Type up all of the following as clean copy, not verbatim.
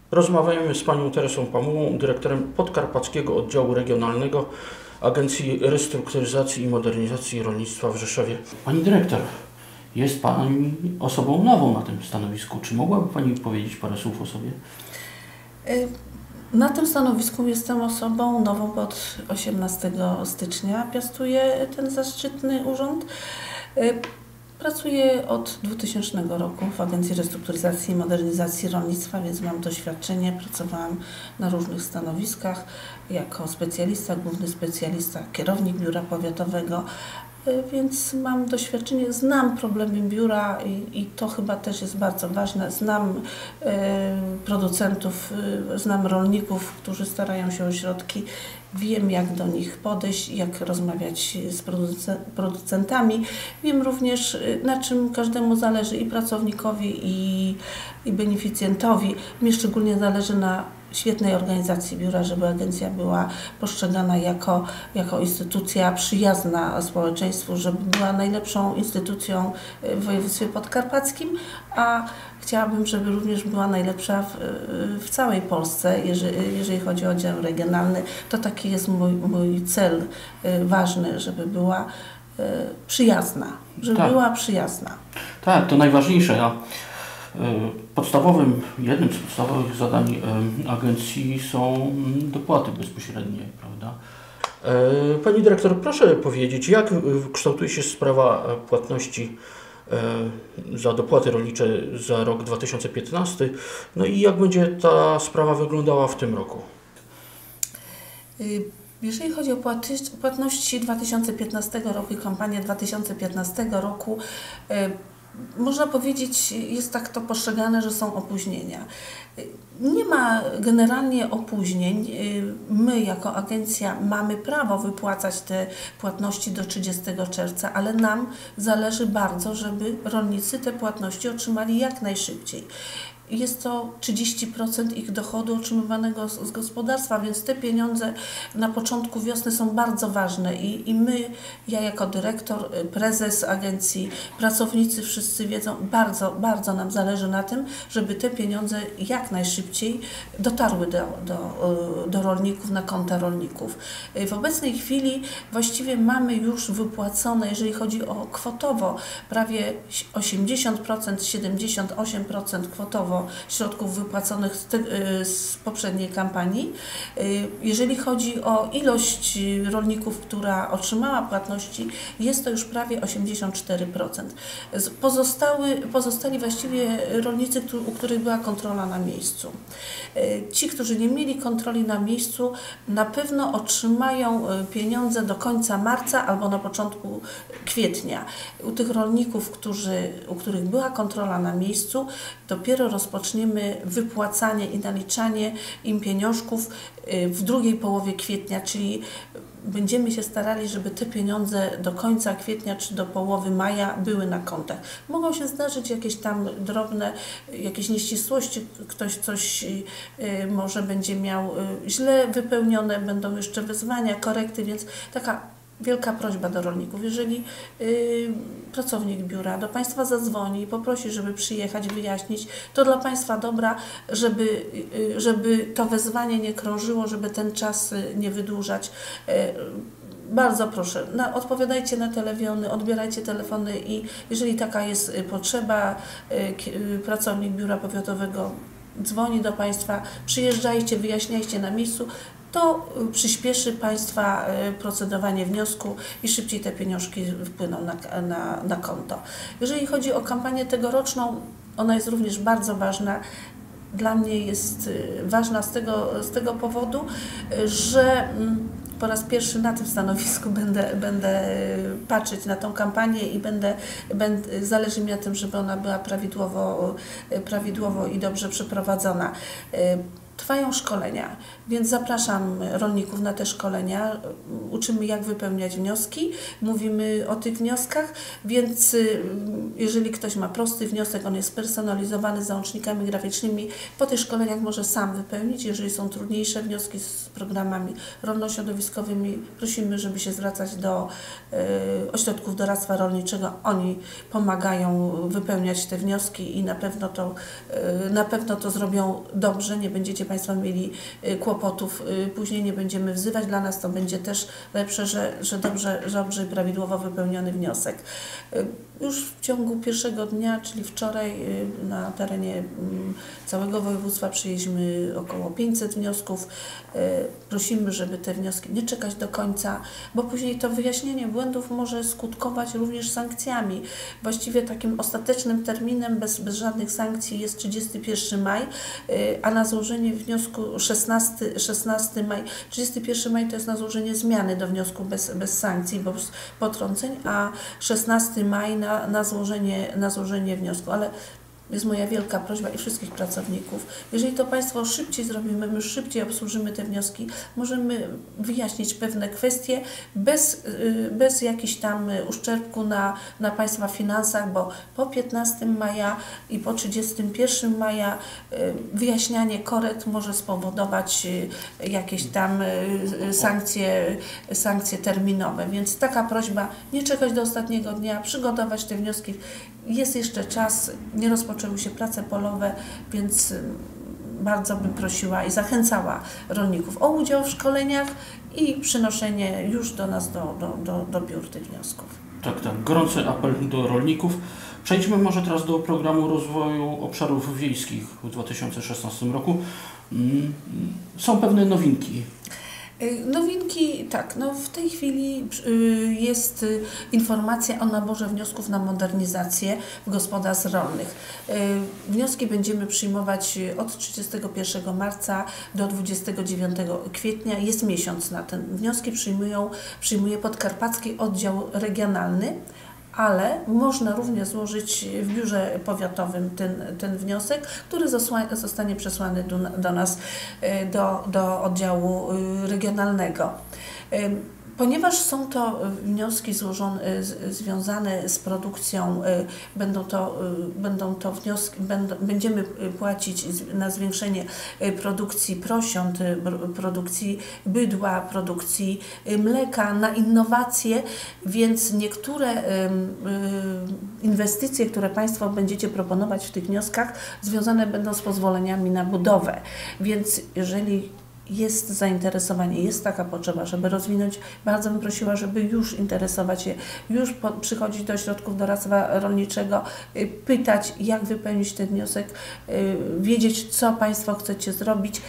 Rozmawiamy z panią Teresą Pamułą, dyrektorem Podkarpackiego Oddziału Regionalnego Agencji Restrukturyzacji i Modernizacji Rolnictwa w Rzeszowie. Pani dyrektor, jest pani osobą nową na tym stanowisku. Czy mogłaby pani powiedzieć parę słów o sobie? Na tym stanowisku jestem osobą nową, bo od 18 stycznia piastuję ten zaszczytny urząd. Pracuję od 2000 roku w Agencji Restrukturyzacji i Modernizacji Rolnictwa, więc mam doświadczenie. Pracowałam na różnych stanowiskach jako specjalista, główny specjalista, kierownik biura powiatowego, więc mam doświadczenie, znam problemy biura i to chyba też jest bardzo ważne. Znam producentów, znam rolników, którzy starają się o środki. Wiem, jak do nich podejść, jak rozmawiać z producentami. Wiem również, na czym każdemu zależy, i pracownikowi, i beneficjentowi. Mnie szczególnie zależy na świetnej organizacji biura, żeby agencja była postrzegana jako instytucja przyjazna społeczeństwu, żeby była najlepszą instytucją w województwie podkarpackim, a chciałabym, żeby również była najlepsza w całej Polsce, jeżeli chodzi o oddział regionalny. To taki jest mój cel ważny, żeby była przyjazna, była przyjazna. Tak, to najważniejsze. Jednym z podstawowych zadań agencji są dopłaty bezpośrednie, prawda? Pani dyrektor, proszę powiedzieć, jak kształtuje się sprawa płatności za dopłaty rolnicze za rok 2015, no i jak będzie ta sprawa wyglądała w tym roku? Jeżeli chodzi o płatności 2015 roku i kampanię 2015 roku, można powiedzieć, jest tak to postrzegane, że są opóźnienia. Nie ma generalnie opóźnień. My jako agencja mamy prawo wypłacać te płatności do 30 czerwca, ale nam zależy bardzo, żeby rolnicy te płatności otrzymali jak najszybciej. Jest to 30% ich dochodu otrzymywanego z gospodarstwa, więc te pieniądze na początku wiosny są bardzo ważne i my, ja jako dyrektor, prezes agencji, pracownicy wszyscy wiedzą, bardzo nam zależy na tym, żeby te pieniądze jak najszybciej dotarły do rolników, na konta rolników. W obecnej chwili właściwie mamy już wypłacone, jeżeli chodzi o kwotowo, prawie 80%, 78% kwotowo środków wypłaconych z poprzedniej kampanii. Jeżeli chodzi o ilość rolników, która otrzymała płatności, jest to już prawie 84%. Pozostali właściwie rolnicy, u których była kontrola na miejscu. Ci, którzy nie mieli kontroli na miejscu, na pewno otrzymają pieniądze do końca marca albo na początku kwietnia. U tych rolników, u których była kontrola na miejscu, dopiero rozpoczniemy wypłacanie i naliczanie im pieniążków w drugiej połowie kwietnia, czyli będziemy się starali, żeby te pieniądze do końca kwietnia czy do połowy maja były na kontach. Mogą się zdarzyć jakieś tam drobne, jakieś nieścisłości, ktoś coś może będzie miał źle wypełnione, będą jeszcze wyzwania, korekty, więc taka wielka prośba do rolników. Jeżeli pracownik biura do Państwa zadzwoni i poprosi, żeby przyjechać, wyjaśnić, to dla Państwa dobra, żeby to wezwanie nie krążyło, żeby ten czas nie wydłużać. Bardzo proszę, odpowiadajcie na telefony, odbierajcie telefony i jeżeli taka jest potrzeba, pracownik biura powiatowego dzwoni do Państwa, przyjeżdżajcie, wyjaśniajcie na miejscu, to przyspieszy Państwa procedowanie wniosku i szybciej te pieniążki wpłyną na konto. Jeżeli chodzi o kampanię tegoroczną, ona jest również bardzo ważna. Dla mnie jest ważna z tego powodu, że po raz pierwszy na tym stanowisku będę patrzeć na tą kampanię i zależy mi na tym, żeby ona była prawidłowo i dobrze przeprowadzona. Trwają szkolenia, więc zapraszam rolników na te szkolenia. Uczymy, jak wypełniać wnioski, mówimy o tych wnioskach, więc jeżeli ktoś ma prosty wniosek, on jest spersonalizowany z załącznikami graficznymi, po tych szkoleniach może sam wypełnić. Jeżeli są trudniejsze wnioski z programami rolno-środowiskowymi, prosimy, żeby się zwracać do ośrodków doradztwa rolniczego. Oni pomagają wypełniać te wnioski i na pewno to zrobią dobrze. Nie będziecie Państwo mieli kłopotów, później nie będziemy wzywać. Dla nas to będzie też lepsze, że dobrze i prawidłowo wypełniony wniosek. Już w ciągu pierwszego dnia, czyli wczoraj, na terenie całego województwa przyjęliśmy około 500 wniosków. Prosimy, żeby te wnioski nie czekać do końca, bo później to wyjaśnienie błędów może skutkować również sankcjami. Właściwie takim ostatecznym terminem bez żadnych sankcji jest 31 maj, a na złożenie wniosku 16 maj. 31 maj to jest na złożenie zmiany do wniosku bez sankcji, bez potrąceń, a 16 maj na złożenie wniosku. Ale jest moja wielka prośba i wszystkich pracowników. Jeżeli to Państwo szybciej zrobimy, my szybciej obsłużymy te wnioski, możemy wyjaśnić pewne kwestie bez jakichś tam uszczerbku na Państwa finansach, bo po 15 maja i po 31 maja wyjaśnianie korekt może spowodować jakieś tam sankcje terminowe. Więc taka prośba, nie czekać do ostatniego dnia, przygotować te wnioski. Jest jeszcze czas, nie rozpoczęły się prace polowe, więc bardzo bym prosiła i zachęcała rolników o udział w szkoleniach i przynoszenie już do nas, do biur tych wniosków. Tak. Gorący apel do rolników. Przejdźmy może teraz do programu rozwoju obszarów wiejskich w 2016 roku. Są pewne nowinki. Nowinki, tak, w tej chwili jest informacja o naborze wniosków na modernizację w gospodarstw rolnych. Wnioski będziemy przyjmować od 31 marca do 29 kwietnia. Jest miesiąc na ten. Wnioski przyjmuje Podkarpacki Oddział Regionalny, ale można również złożyć w biurze powiatowym ten wniosek, który zostanie przesłany do nas, do oddziału regionalnego. Ponieważ są to wnioski związane z produkcją, będziemy płacić na zwiększenie produkcji prosiąt, produkcji bydła, produkcji mleka, na innowacje, więc niektóre inwestycje, które Państwo będziecie proponować w tych wnioskach, związane będą z pozwoleniami na budowę. Więc jeżeli jest zainteresowanie, jest taka potrzeba, żeby rozwinąć, bardzo bym prosiła, żeby już interesować się, już przychodzić do ośrodków doradztwa rolniczego, pytać, jak wypełnić ten wniosek, wiedzieć, co Państwo chcecie zrobić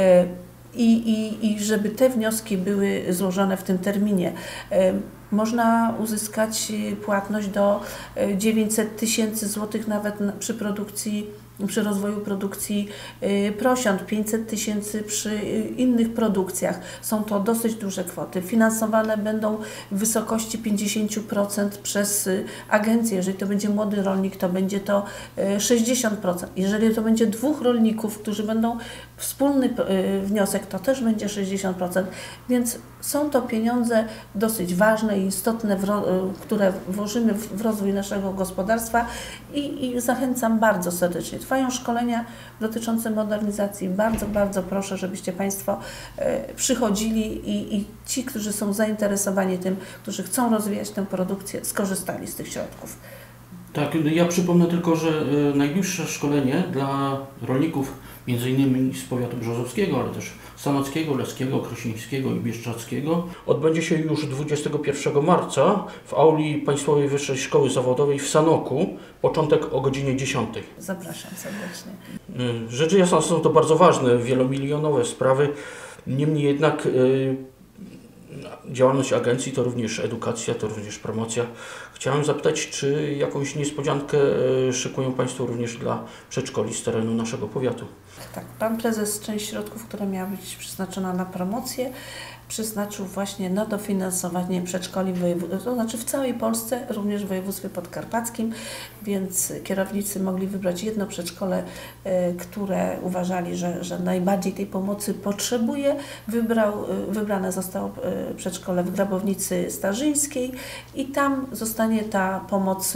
i żeby te wnioski były złożone w tym terminie. Można uzyskać płatność do 900 tysięcy złotych nawet przy rozwoju produkcji prosiąt, 500 tysięcy przy innych produkcjach. Są to dosyć duże kwoty. Finansowane będą w wysokości 50% przez agencję. Jeżeli to będzie młody rolnik, to będzie to 60%. Jeżeli to będzie dwóch rolników, którzy będą wspólny wniosek, to też będzie 60%. Więc są to pieniądze dosyć ważne i istotne, które włożymy w rozwój naszego gospodarstwa i zachęcam bardzo serdecznie. Trwają szkolenia dotyczące modernizacji. Bardzo, bardzo proszę, żebyście Państwo przychodzili i ci, którzy są zainteresowani tym, którzy chcą rozwijać tę produkcję, skorzystali z tych środków. Tak, ja przypomnę tylko, że najbliższe szkolenie dla rolników m.in. z powiatu brzozowskiego, ale też sanockiego, leskiego, krośnieńskiego i bieszczadzkiego odbędzie się już 21 marca w auli Państwowej Wyższej Szkoły Zawodowej w Sanoku, początek o godzinie 10. Zapraszam serdecznie. Rzecz jasna, są to bardzo ważne, wielomilionowe sprawy, niemniej jednak działalność agencji to również edukacja, to również promocja. Chciałem zapytać, czy jakąś niespodziankę szykują Państwo również dla przedszkoli z terenu naszego powiatu? Tak, Pan Prezes część środków, która miała być przeznaczona na promocję, przeznaczył właśnie na dofinansowanie przedszkoli to znaczy w całej Polsce, również w województwie podkarpackim, więc kierownicy mogli wybrać jedno przedszkole, które uważali, że najbardziej tej pomocy potrzebuje. Wybrane zostało przedszkole w Grabownicy Starzyńskiej i tam zostanie ta pomoc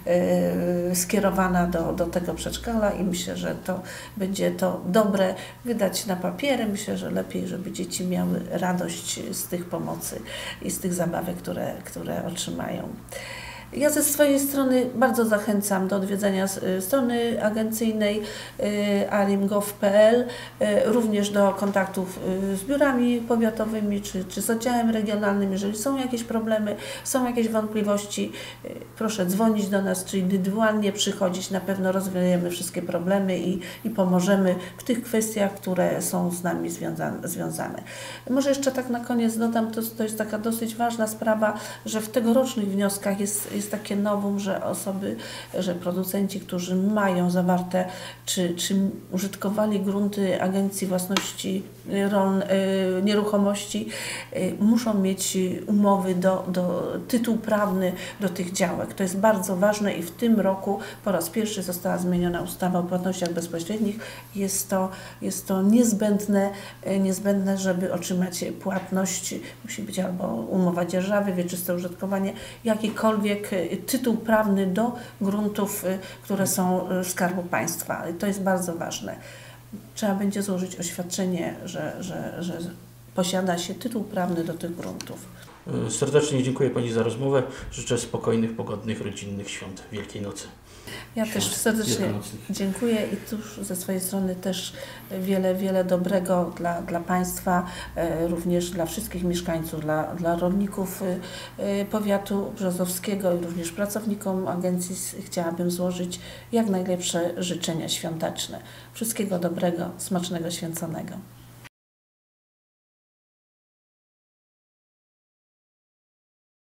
skierowana do tego przedszkola i myślę, że to będzie to dobre wydać na papiery. Myślę, że lepiej, żeby dzieci miały radość z tych pomocy i z tych zabawek, które otrzymają. Ja ze swojej strony bardzo zachęcam do odwiedzenia strony agencyjnej arim.gov.pl, również do kontaktów z biurami powiatowymi czy z oddziałem regionalnym. Jeżeli są jakieś problemy, są jakieś wątpliwości, proszę dzwonić do nas, czy indywidualnie przychodzić. Na pewno rozwiązujemy wszystkie problemy i pomożemy w tych kwestiach, które są z nami związane. Może jeszcze tak na koniec dodam, to jest taka dosyć ważna sprawa, że w tegorocznych wnioskach jest takie nowum, że producenci, którzy mają zawarte, czy użytkowali grunty Agencji Własności Nieruchomości, muszą mieć umowy tytuł prawny do tych działek. To jest bardzo ważne i w tym roku po raz pierwszy została zmieniona ustawa o płatnościach bezpośrednich. Jest to niezbędne, żeby otrzymać płatność. Musi być albo umowa dzierżawy, wieczyste użytkowanie, jakikolwiek tytuł prawny do gruntów, które są Skarbu Państwa. To jest bardzo ważne. Trzeba będzie złożyć oświadczenie, że posiada się tytuł prawny do tych gruntów. Serdecznie dziękuję Pani za rozmowę. Życzę spokojnych, pogodnych, rodzinnych świąt Wielkiej Nocy. Ja też serdecznie dziękuję i tuż ze swojej strony też wiele dobrego dla Państwa, również dla wszystkich mieszkańców, dla rolników powiatu brzozowskiego i również pracownikom agencji chciałabym złożyć jak najlepsze życzenia świąteczne. Wszystkiego dobrego, smacznego, święconego.